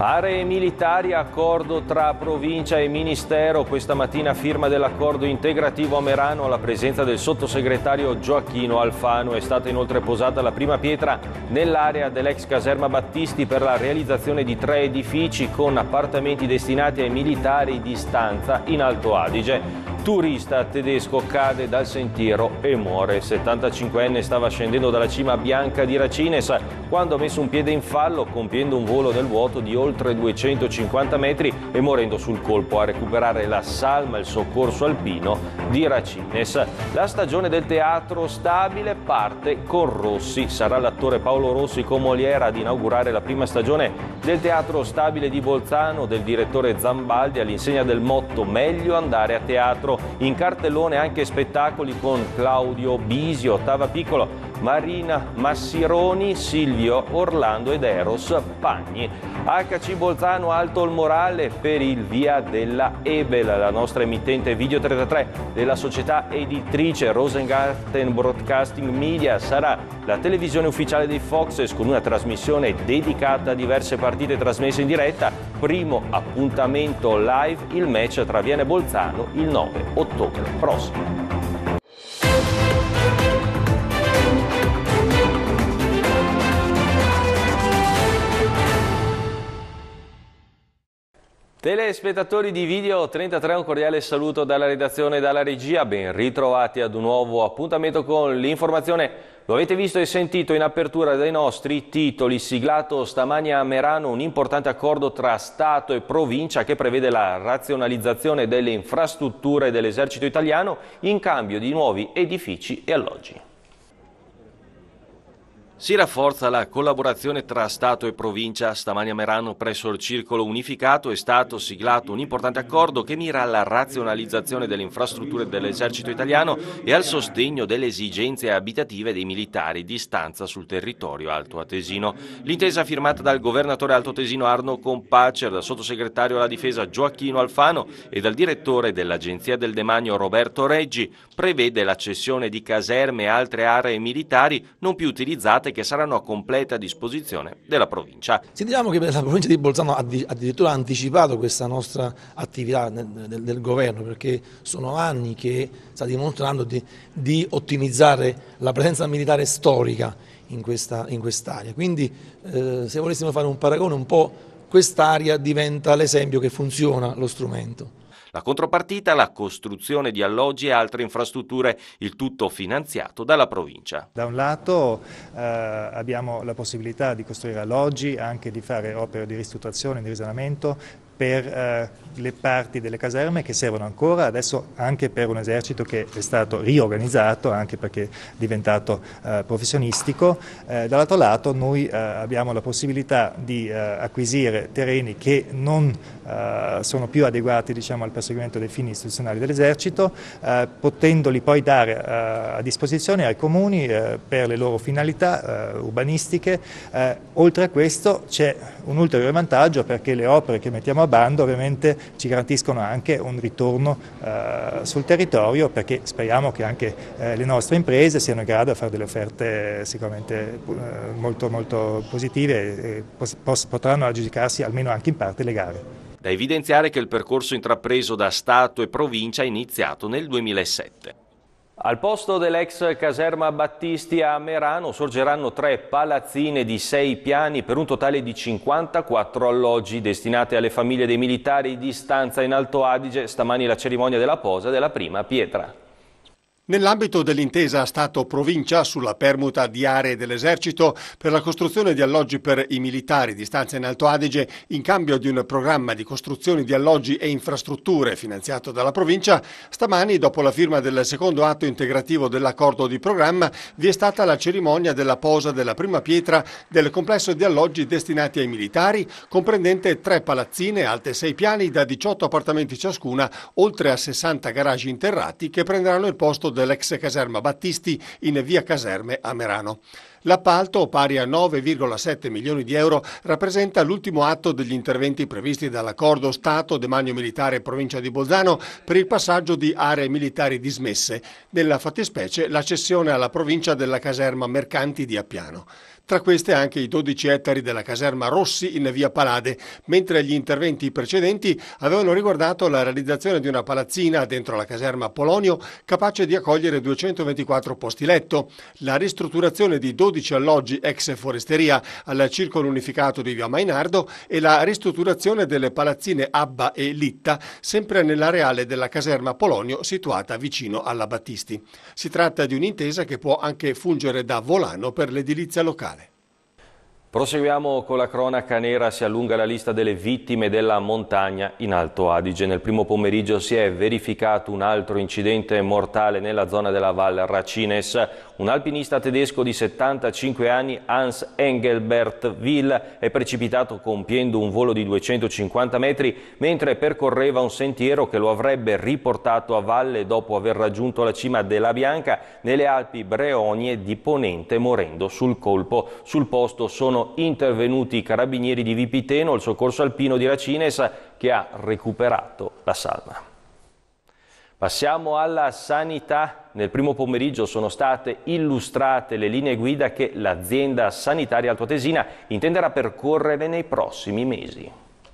Aree militari, accordo tra provincia e ministero. Questa mattina firma dell'accordo integrativo a Merano alla presenza del sottosegretario Gioacchino Alfano. È stata inoltre posata la prima pietra nell'area dell'ex caserma Battisti per la realizzazione di 3 edifici con appartamenti destinati ai militari di stanza in Alto Adige. Turista tedesco cade dal sentiero e muore. Il 75enne stava scendendo dalla cima bianca di Racines quando ha messo un piede in fallo, compiendo un volo nel vuoto di oltre 250 metri e morendo sul colpo. A recuperare la salma il soccorso alpino di Racines. La stagione del Teatro Stabile parte con Rossi. Sarà l'attore Paolo Rossi con Molière ad inaugurare la prima stagione del Teatro Stabile di Bolzano del direttore Zambaldi, all'insegna del motto "Meglio andare a teatro". In cartellone anche spettacoli con Claudio Bisio, Ottava Piccolo, Marina Massironi, Silvio Orlando ed Eros Pagni. HC Bolzano alto il morale per il via della Ebel. La nostra emittente Video 33 della società editrice Rosengarten Broadcasting Media sarà la televisione ufficiale dei Foxes con una trasmissione dedicata a diverse partite trasmesse in diretta. Primo appuntamento live, il match tra Viene Bolzano il 9 ottobre prossimo. Telespettatori di Video 33, un cordiale saluto dalla redazione e dalla regia, ben ritrovati ad un nuovo appuntamento con l'informazione. Lo avete visto e sentito in apertura dai nostri titoli. Siglato stamani a Merano un importante accordo tra Stato e provincia che prevede la razionalizzazione delle infrastrutture dell'esercito italiano in cambio di nuovi edifici e alloggi. Si rafforza la collaborazione tra Stato e provincia. Stamani a Merano, presso il Circolo Unificato, è stato siglato un importante accordo che mira alla razionalizzazione delle infrastrutture dell'esercito italiano e al sostegno delle esigenze abitative dei militari di stanza sul territorio altoatesino. L'intesa firmata dal governatore altoatesino Arno Kompatscher, dal sottosegretario alla difesa Gioacchino Alfano e dal direttore dell'Agenzia del Demanio Roberto Reggi prevede la cessione di caserme e altre aree militari non più utilizzate che saranno a completa disposizione della provincia. Diciamo che la provincia di Bolzano ha addirittura anticipato questa nostra attività del governo, perché sono anni che sta dimostrando di ottimizzare la presenza militare storica in quest'area. Quindi se volessimo fare un paragone, un po' quest'area diventa l'esempio che funziona lo strumento. La contropartita, la costruzione di alloggi e altre infrastrutture, il tutto finanziato dalla provincia. Da un lato abbiamo la possibilità di costruire alloggi, anche di fare opere di ristrutturazione, di risanamento per le parti delle caserme che servono ancora, adesso anche per un esercito che è stato riorganizzato, anche perché è diventato professionistico. Dall'altro lato noi abbiamo la possibilità di acquisire terreni che non sono più adeguati, diciamo, al perseguimento dei fini istituzionali dell'esercito, potendoli poi dare a disposizione ai comuni per le loro finalità urbanistiche. Oltre a questo c'è un ulteriore vantaggio, perché le opere che mettiamo a bando ovviamente ci garantiscono anche un ritorno sul territorio, perché speriamo che anche le nostre imprese siano in grado di fare delle offerte sicuramente molto positive e potranno aggiudicarsi almeno anche in parte le gare. Da evidenziare che il percorso intrapreso da Stato e provincia è iniziato nel 2007. Al posto dell'ex caserma Battisti a Merano sorgeranno 3 palazzine di 6 piani per un totale di 54 alloggi destinati alle famiglie dei militari di stanza in Alto Adige. Stamani la cerimonia della posa della prima pietra. Nell'ambito dell'intesa Stato-Provincia sulla permuta di aree dell'esercito per la costruzione di alloggi per i militari di stanza in Alto Adige, in cambio di un programma di costruzione di alloggi e infrastrutture finanziato dalla provincia, stamani, dopo la firma del secondo atto integrativo dell'accordo di programma, vi è stata la cerimonia della posa della prima pietra del complesso di alloggi destinati ai militari, comprendente 3 palazzine alte 6 piani da 18 appartamenti ciascuna, oltre a 60 garaggi interrati che prenderanno il posto dell'ex caserma Battisti in via Caserme a Merano. L'appalto, pari a 9,7 milioni di euro, rappresenta l'ultimo atto degli interventi previsti dall'accordo Stato, Demanio Militare e Provincia di Bolzano per il passaggio di aree militari dismesse, nella fattispecie la cessione alla provincia della caserma Mercanti di Appiano. tra queste anche i 12 ettari della caserma Rossi in via Palade, mentre gli interventi precedenti avevano riguardato la realizzazione di una palazzina dentro la caserma Polonio capace di accogliere 224 posti letto, la ristrutturazione di 12 alloggi ex foresteria al circolo unificato di via Mainardo e la ristrutturazione delle palazzine Abba e Litta, sempre nell'areale della caserma Polonio situata vicino alla Battisti. Si tratta di un'intesa che può anche fungere da volano per l'edilizia locale. Proseguiamo con la cronaca nera. Si allunga la lista delle vittime della montagna in Alto Adige. Nel primo pomeriggio si è verificato un altro incidente mortale nella zona della Val Racines. Un alpinista tedesco di 75 anni, Hans Engelbert Will, è precipitato compiendo un volo di 250 metri mentre percorreva un sentiero che lo avrebbe riportato a valle dopo aver raggiunto la cima della Bianca nelle Alpi Breonie di Ponente, morendo sul colpo. Sul posto sono intervenuti i carabinieri di Vipiteno, il soccorso alpino di Racines, che ha recuperato la salma. Passiamo alla sanità. Nel primo pomeriggio sono state illustrate le linee guida che l'azienda sanitaria altoatesina intenderà percorrere nei prossimi mesi.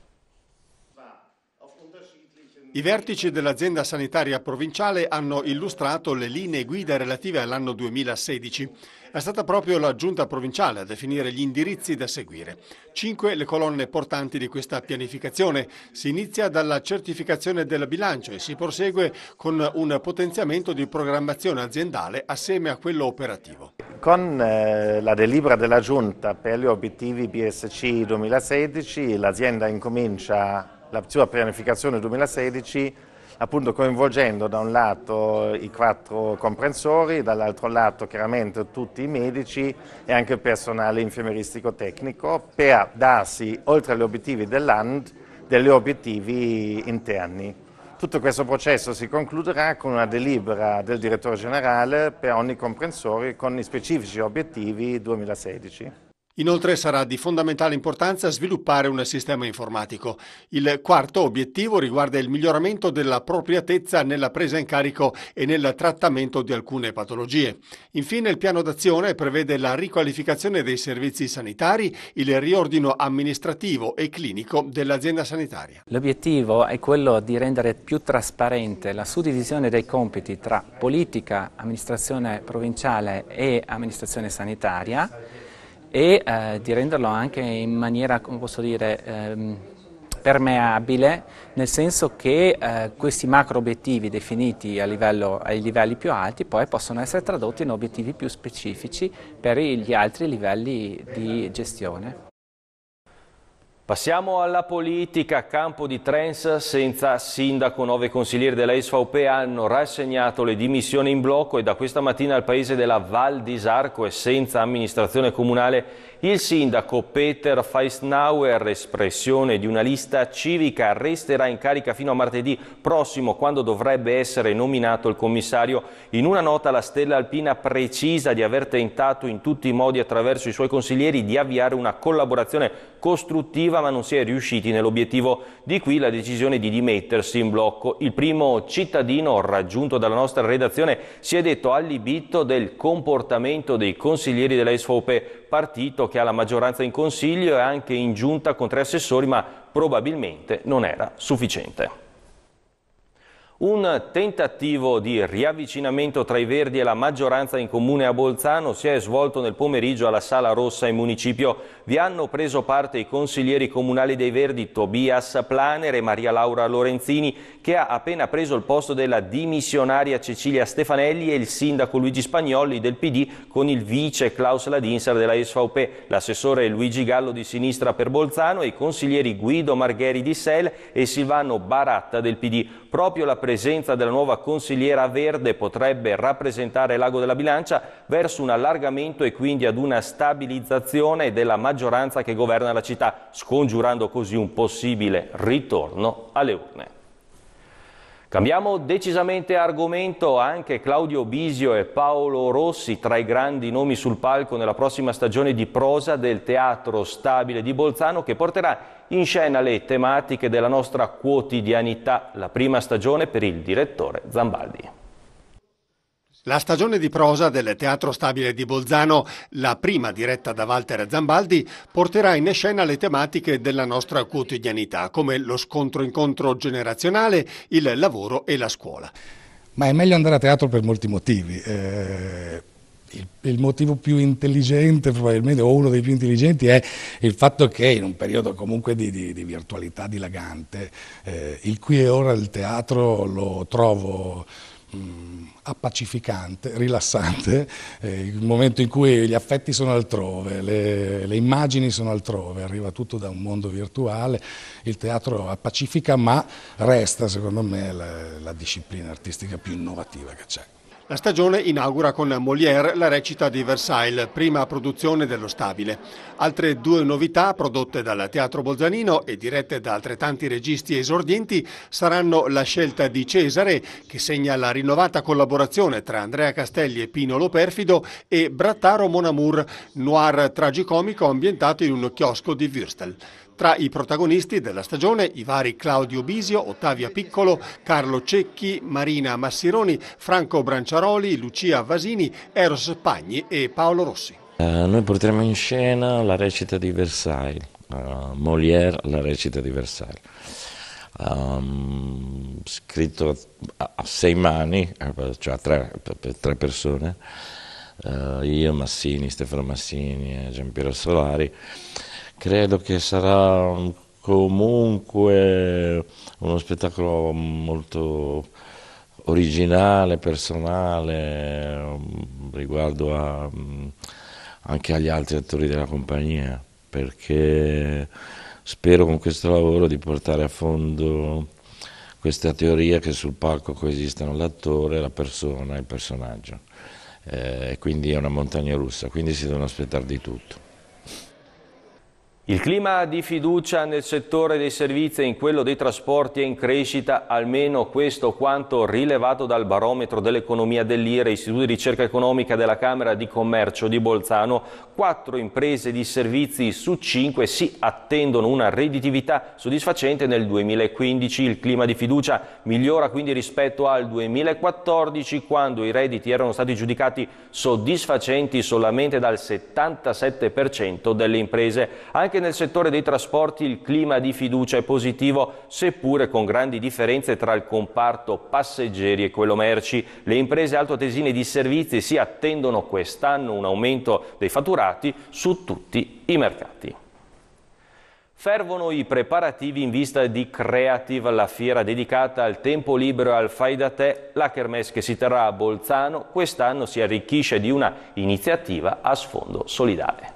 I vertici dell'azienda sanitaria provinciale hanno illustrato le linee guida relative all'anno 2016. È stata proprio la giunta provinciale a definire gli indirizzi da seguire. 5 le colonne portanti di questa pianificazione. Si inizia dalla certificazione del bilancio e si prosegue con un potenziamento di programmazione aziendale assieme a quello operativo. Con la delibera della giunta per gli obiettivi BSC 2016 l'azienda incomincia la sua pianificazione 2016 appunto coinvolgendo da un lato i 4 comprensori, dall'altro lato chiaramente tutti i medici e anche il personale infermieristico tecnico per darsi, oltre agli obiettivi dell'AND, degli obiettivi interni. Tutto questo processo si concluderà con una delibera del direttore generale per ogni comprensore con i specifici obiettivi 2016. Inoltre sarà di fondamentale importanza sviluppare un sistema informatico. Il quarto obiettivo riguarda il miglioramento dell'appropriatezza nella presa in carico e nel trattamento di alcune patologie. Infine il piano d'azione prevede la riqualificazione dei servizi sanitari, il riordino amministrativo e clinico dell'azienda sanitaria. L'obiettivo è quello di rendere più trasparente la suddivisione dei compiti tra politica, amministrazione provinciale e amministrazione sanitaria, e di renderlo anche in maniera, come posso dire, permeabile, nel senso che questi macro obiettivi definiti ai livelli più alti poi possono essere tradotti in obiettivi più specifici per gli altri livelli di gestione. Passiamo alla politica. Campo di Trens senza sindaco. 9 consiglieri della SVP hanno rassegnato le dimissioni in blocco e da questa mattina il paese della Val di Sarco è senza amministrazione comunale. Il sindaco Peter Feistnauer, espressione di una lista civica, resterà in carica fino a martedì prossimo, quando dovrebbe essere nominato il commissario. In una nota la Stella Alpina precisa di aver tentato in tutti i modi attraverso i suoi consiglieri di avviare una collaborazione costruttiva, ma non si è riusciti nell'obiettivo. Di qui la decisione di dimettersi in blocco. Il primo cittadino raggiunto dalla nostra redazione si è detto allibito del comportamento dei consiglieri della SVP, partito che ha la maggioranza in consiglio e anche in giunta con 3 assessori, ma probabilmente non era sufficiente. Un tentativo di riavvicinamento tra i Verdi e la maggioranza in comune a Bolzano si è svolto nel pomeriggio alla Sala Rossa in municipio. Vi hanno preso parte i consiglieri comunali dei Verdi Tobias Planer e Maria Laura Lorenzini, che ha appena preso il posto della dimissionaria Cecilia Stefanelli, e il sindaco Luigi Spagnolli del PD con il vice Klaus Ladinser della SVP, l'assessore Luigi Gallo di Sinistra per Bolzano e i consiglieri Guido Margheri di SEL e Silvano Baratta del PD. Proprio la presenza della nuova consigliera verde potrebbe rappresentare l'ago della bilancia verso un allargamento e quindi ad una stabilizzazione della maggioranza che governa la città, scongiurando così un possibile ritorno alle urne. Cambiamo decisamente argomento. Anche Claudio Bisio e Paolo Rossi tra i grandi nomi sul palco nella prossima stagione di prosa del Teatro Stabile di Bolzano, che porterà in scena le tematiche della nostra quotidianità, la prima stagione per il direttore Zambaldi. La stagione di prosa del Teatro Stabile di Bolzano, la prima diretta da Walter Zambaldi, porterà in scena le tematiche della nostra quotidianità, come lo scontro-incontro generazionale, il lavoro e la scuola. Ma è meglio andare a teatro per molti motivi. Il motivo più intelligente, probabilmente, o uno dei più intelligenti, è il fatto che in un periodo comunque di virtualità dilagante, il qui e ora del teatro lo trovo appacificante, rilassante, il momento in cui gli affetti sono altrove, le immagini sono altrove, arriva tutto da un mondo virtuale, il teatro appacifica, ma resta secondo me la disciplina artistica più innovativa che c'è. La stagione inaugura con Molière la recita di Versailles, prima produzione dello Stabile. Altre due novità prodotte dal Teatro Bolzanino e dirette da altrettanti registi esordienti saranno La scelta di Cesare, che segna la rinnovata collaborazione tra Andrea Castelli e Pino Lo Perfido, e Brattaro Mon Amour, noir tragicomico ambientato in un chiosco di Würstel. Tra i protagonisti della stagione i vari Claudio Bisio, Ottavia Piccolo, Carlo Cecchi, Marina Massironi, Franco Branciaroli, Lucia Vasini, Eros Pagni e Paolo Rossi. Noi porteremo in scena la recita di Versailles, Molière, la recita di Versailles, scritto a 6 mani, cioè per 3 persone, io, Massini, Stefano Massini e Giampiero Solari. Credo che sarà comunque uno spettacolo molto originale, personale, riguardo anche agli altri attori della compagnia, perché spero con questo lavoro di portare a fondo questa teoria che sul palco coesistono l'attore, la persona e il personaggio. Quindi è una montagna russa, quindi si devono aspettare di tutto. Il clima di fiducia nel settore dei servizi e in quello dei trasporti è in crescita, almeno questo quanto rilevato dal barometro dell'economia dell'IRE, Istituto di Ricerca Economica della Camera di Commercio di Bolzano. 4 imprese di servizi su 5 si attendono una redditività soddisfacente nel 2015. Il clima di fiducia migliora quindi rispetto al 2014, quando i redditi erano stati giudicati soddisfacenti solamente dal 77% delle imprese. Anche nel settore dei trasporti il clima di fiducia è positivo, seppure con grandi differenze tra il comparto passeggeri e quello merci. Le imprese altoatesine di servizi si attendono quest'anno un aumento dei fatturati su tutti i mercati. Fervono i preparativi in vista di Creative, la fiera dedicata al tempo libero e al fai da te. La kermesse che si terrà a Bolzano quest'anno si arricchisce di una iniziativa a sfondo solidale.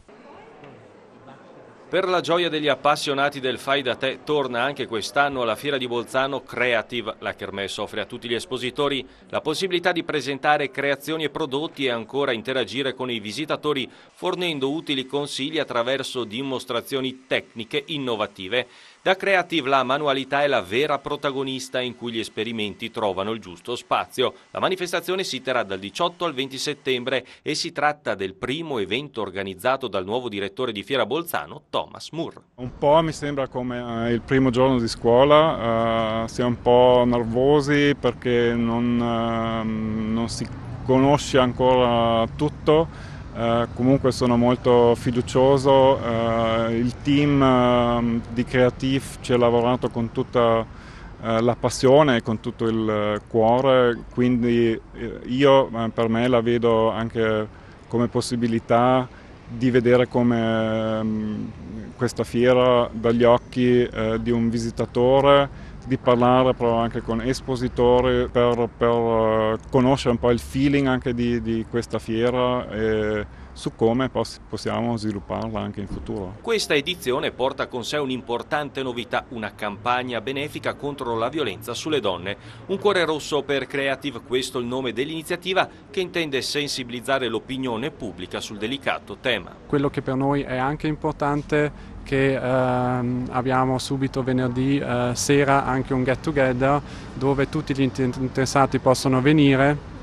Per la gioia degli appassionati del fai da te torna anche quest'anno alla Fiera di Bolzano Creative. La kermesse offre a tutti gli espositori la possibilità di presentare creazioni e prodotti e ancora interagire con i visitatori fornendo utili consigli attraverso dimostrazioni tecniche innovative. Da Creative la manualità è la vera protagonista in cui gli esperimenti trovano il giusto spazio. La manifestazione si terrà dal 18 al 20 settembre e si tratta del primo evento organizzato dal nuovo direttore di Fiera Bolzano, Thomas Moore. Un po' mi sembra come il primo giorno di scuola, siamo un po' nervosi perché non si conosce ancora tutto. Comunque sono molto fiducioso, il team di Creative ci ha lavorato con tutta la passione e con tutto il cuore, quindi io per me la vedo anche come possibilità di vedere come questa fiera dagli occhi di un visitatore, di parlare però anche con espositori per conoscere un po' il feeling anche di questa fiera e su come possiamo svilupparla anche in futuro. Questa edizione porta con sé un'importante novità, una campagna benefica contro la violenza sulle donne. Un cuore rosso per Creative, questo è il nome dell'iniziativa che intende sensibilizzare l'opinione pubblica sul delicato tema. Quello che per noi è anche importante che abbiamo subito venerdì sera anche un get together dove tutti gli interessati possono venire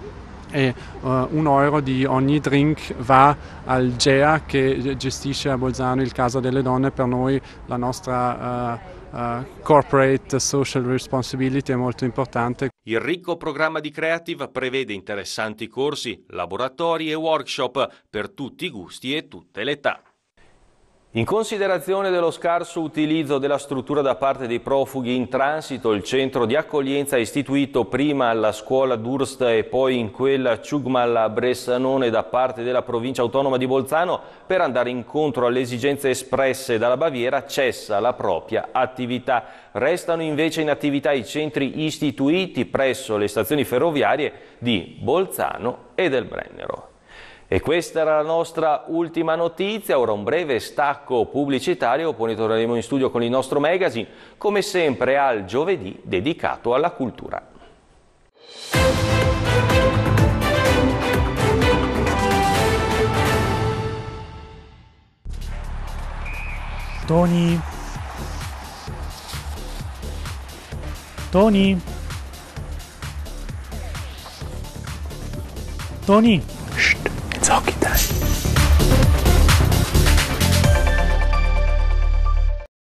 e €1 di ogni drink va al GEA che gestisce a Bolzano il Casa delle Donne. Per noi la nostra corporate social responsibility è molto importante. Il ricco programma di Creative prevede interessanti corsi, laboratori e workshop per tutti i gusti e tutte le età. In considerazione dello scarso utilizzo della struttura da parte dei profughi in transito, il centro di accoglienza istituito prima alla scuola Durst e poi in quella Ciugmal a Bressanone da parte della provincia autonoma di Bolzano per andare incontro alle esigenze espresse dalla Baviera cessa la propria attività. Restano invece in attività i centri istituiti presso le stazioni ferroviarie di Bolzano e del Brennero. E questa era la nostra ultima notizia, ora un breve stacco pubblicitario, poi torneremo in studio con il nostro magazine, come sempre al giovedì dedicato alla cultura. Tony? Tony? Tony? Shh, it's hockey time.